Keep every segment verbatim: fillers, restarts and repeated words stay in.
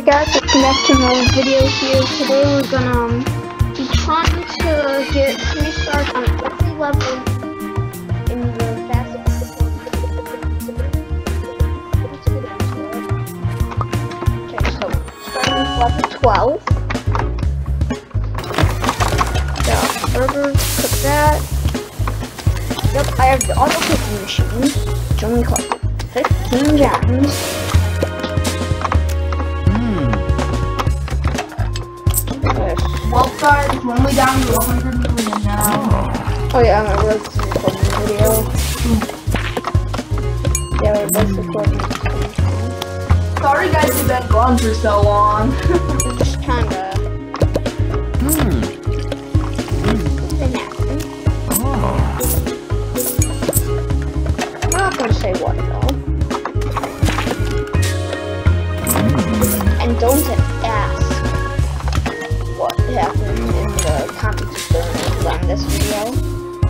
guys, welcome back to another video here. Today we're gonna um, be trying to get three stars on every level in the fastest. Okay, so starting with level twelve. Yeah, burgers, cook that. Yep, I have the auto cooking machine. It's only cost fifteen gems. Well, guys, we're only down to one hundred million now. Oh yeah, I remember this is recording the video. Yeah, we're both recording this. Sorry guys, you've been gone for so long. Just kinda... Hmm. Something happened. I'm not gonna say what though. And don't ask what happened in the comments on this video.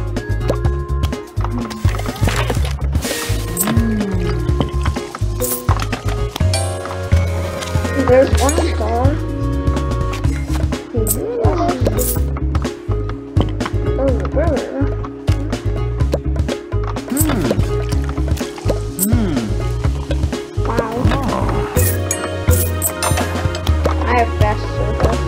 There's one star. Oh, brother. Wow. I have fast service.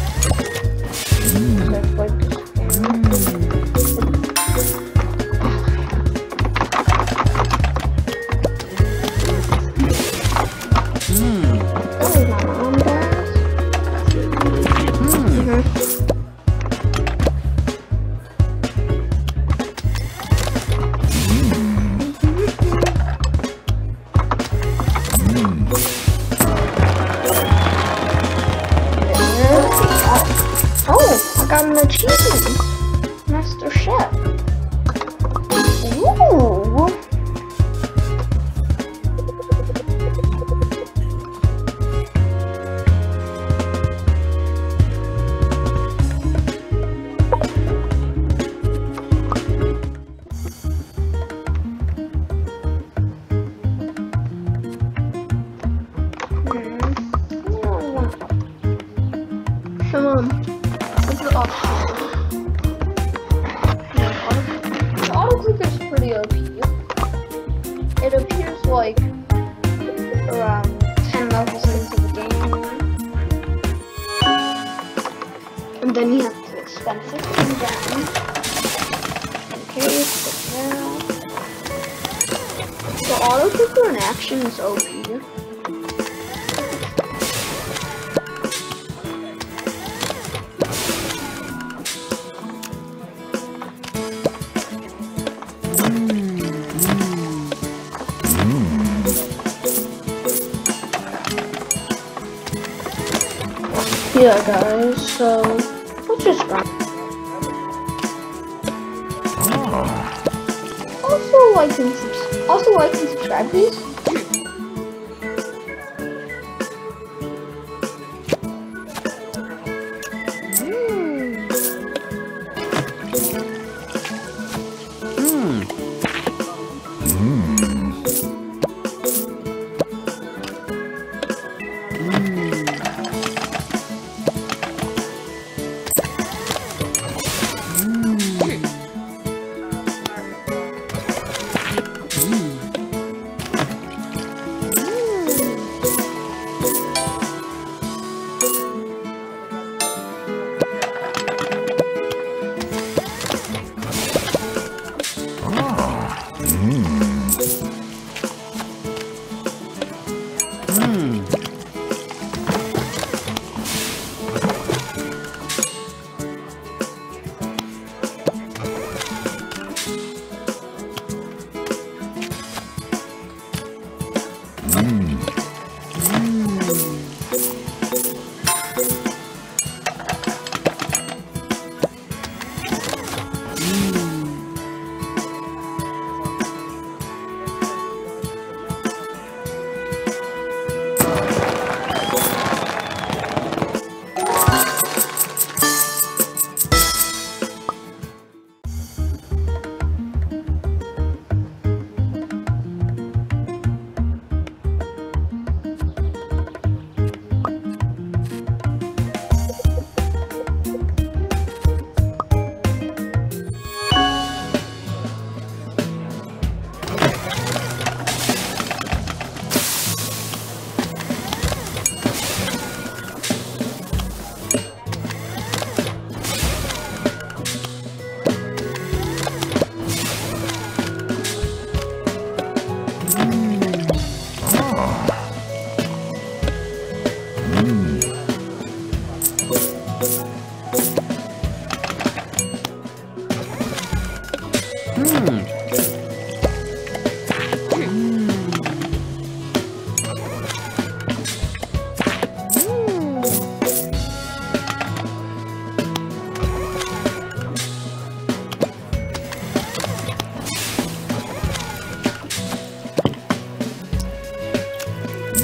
I got an achievement! Master Chef! Ooh! Come on. The auto click is pretty O P. It appears like around ten levels into the game, and then you have to spend fifteen gems. Okay, so now the auto clicker in action is O P. Yeah, guys, so let's just run. Also like and subs also like and subscribe, please.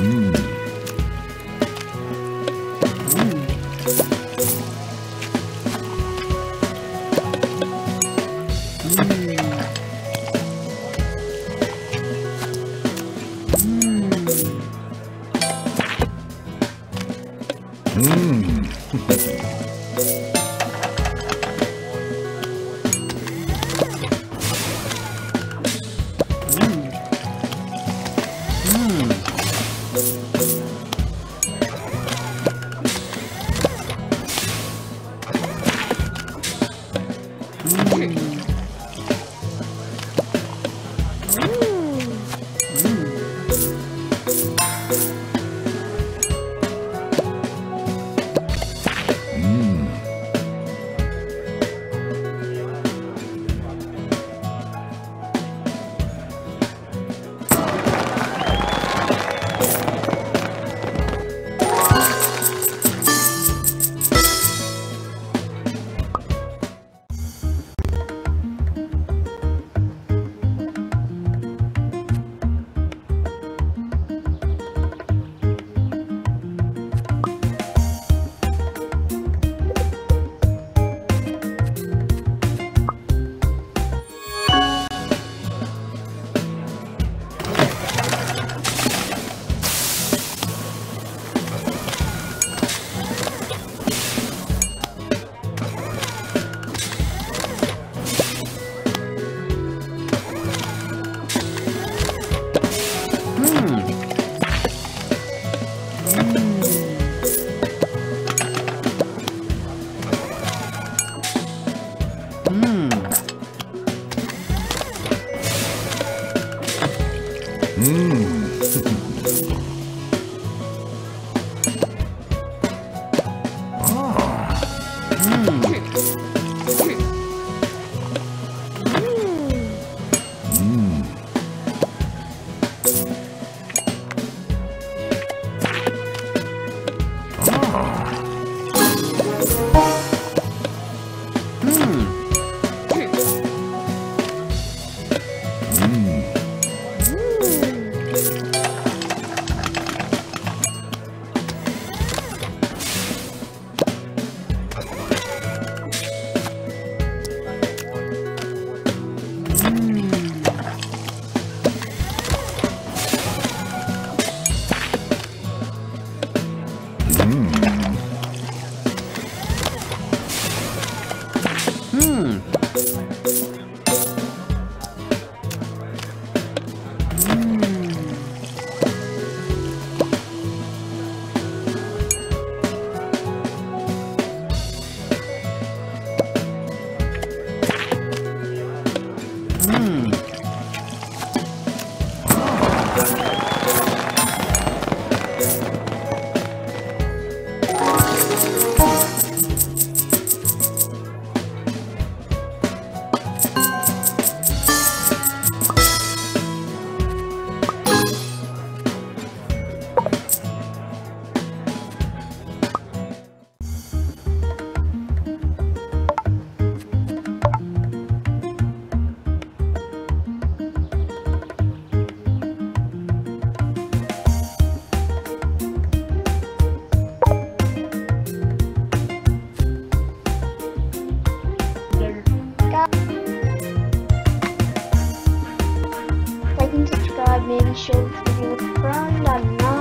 Like and subscribe, maybe share this video with a friend, I don't know.